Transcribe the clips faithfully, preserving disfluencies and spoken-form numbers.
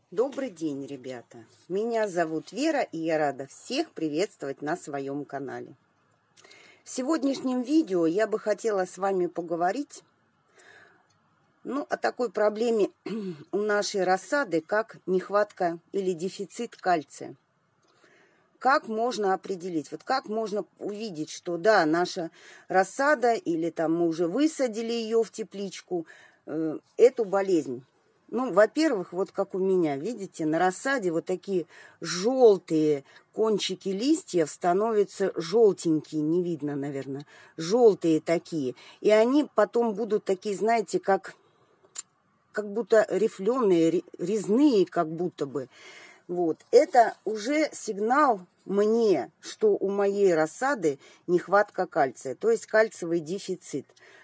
Добрый день, ребята! Меня зовут Вера, и я рада всех приветствовать на своем канале. В сегодняшнем видео я бы хотела с вами поговорить ну, о такой проблеме у нашей рассады, как нехватка или дефицит кальция. Как можно определить? Вот как можно увидеть, что да, наша рассада, или там мы уже высадили ее в тепличку, э, эту болезнь. Ну, во-первых, вот как у меня, видите, на рассаде вот такие желтые кончики листьев становятся желтенькие, не видно, наверное, желтые такие. И они потом будут такие, знаете, как, как будто рифленые, резные, как будто бы. Вот, это уже сигнал мне, что у моей рассады нехватка кальция, то есть кальциевый дефицит.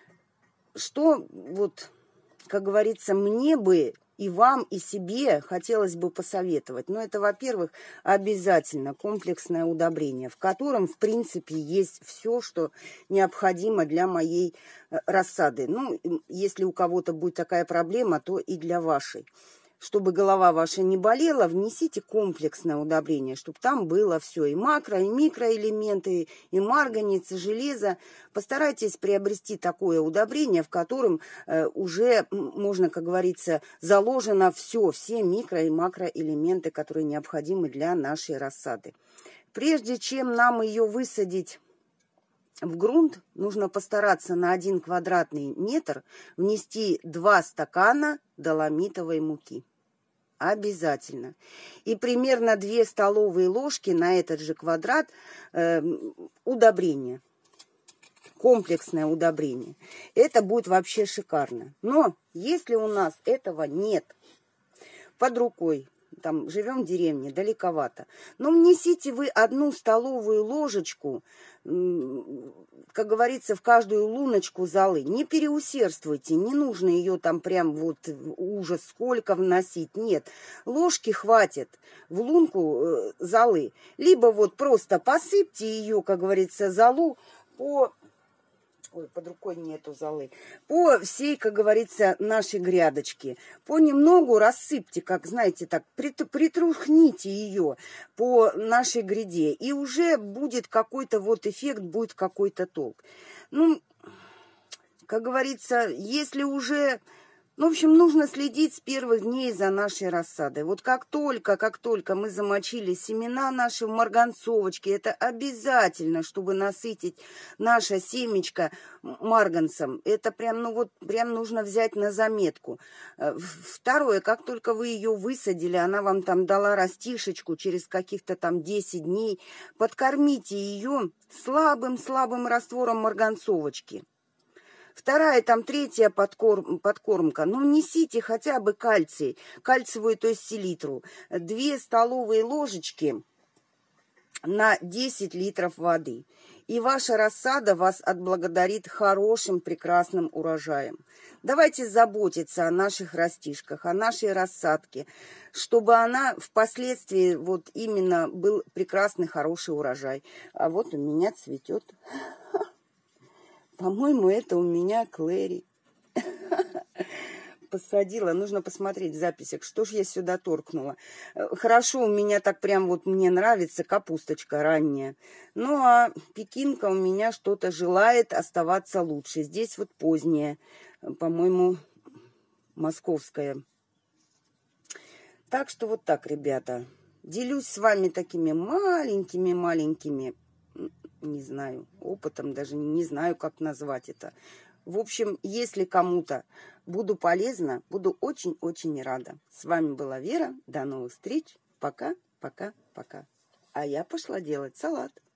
Что вот... Как говорится, мне бы и вам, и себе хотелось бы посоветовать. Но это, во-первых, обязательно комплексное удобрение, в котором, в принципе, есть все, что необходимо для моей рассады. Ну, если у кого-то будет такая проблема, то и для вашей. Чтобы голова ваша не болела, внесите комплексное удобрение, чтобы там было все, и макро, и микроэлементы, и марганец, и железо. Постарайтесь приобрести такое удобрение, в котором э, уже можно, как говорится, заложено все, все микро- и макроэлементы, которые необходимы для нашей рассады. Прежде чем нам ее высадить в грунт, нужно постараться на один квадратный метр внести два стакана доломитовой муки. Обязательно. И примерно две столовые ложки на этот же квадрат э, удобрения. Комплексное удобрение. Это будет вообще шикарно. Но если у нас этого нет под рукой, там живем в деревне, далековато, но внесите вы одну столовую ложечку, как говорится, в каждую луночку золы. Не переусердствуйте, не нужно ее там прям вот ужас сколько вносить. Нет, ложки хватит в лунку золы. Либо вот просто посыпьте ее, как говорится, золу по... Ой, под рукой нету золы. По всей, как говорится, нашей грядочке. Понемногу рассыпьте, как, знаете, так, притрухните ее по нашей гряде. И уже будет какой-то вот эффект, будет какой-то толк. Ну, как говорится, если уже... Ну, в общем, нужно следить с первых дней за нашей рассадой. Вот как только, как только мы замочили семена наши в марганцовочке, это обязательно, чтобы насытить наше семечко марганцем. Это прям, ну вот, прям нужно взять на заметку. Второе, как только вы ее высадили, она вам там дала растишечку через каких-то там десять дней, подкормите ее слабым-слабым раствором марганцовочки. Вторая, там третья подкорм, подкормка. Ну, внесите хотя бы кальций, кальциевую, то есть селитру. Две столовые ложечки на десять литров воды. И ваша рассада вас отблагодарит хорошим, прекрасным урожаем. Давайте заботиться о наших растишках, о нашей рассадке, чтобы она впоследствии вот именно был прекрасный, хороший урожай. А вот у меня цветет... По-моему, это у меня Клэри. Посадила. Нужно посмотреть в записях, что ж я сюда торкнула. Хорошо, у меня так прям вот мне нравится капусточка ранняя. Ну, а пекинка у меня что-то желает оставаться лучше. Здесь вот поздняя, по-моему, московская. Так что вот так, ребята. Делюсь с вами такими маленькими-маленькими... не знаю, опытом, даже не знаю, как назвать это. В общем, если кому-то буду полезна, буду очень-очень рада. С вами была Вера. До новых встреч. Пока, пока, пока. А я пошла делать салат.